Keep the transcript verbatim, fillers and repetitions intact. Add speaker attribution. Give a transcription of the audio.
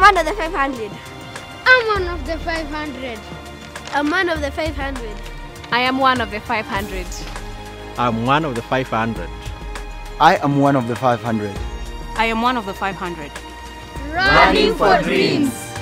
Speaker 1: one of the five hundred.
Speaker 2: I'm one of the five hundred.
Speaker 1: I'm one of the five hundred.
Speaker 3: I am one of the five hundred.
Speaker 4: I'm one of the five hundred.
Speaker 5: I am one of the five hundred.
Speaker 3: I am one of the five hundred.
Speaker 2: Running for dreams.